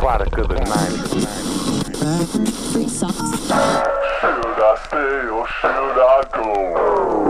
product of the 90s. Free socks. Should I stay or should I go?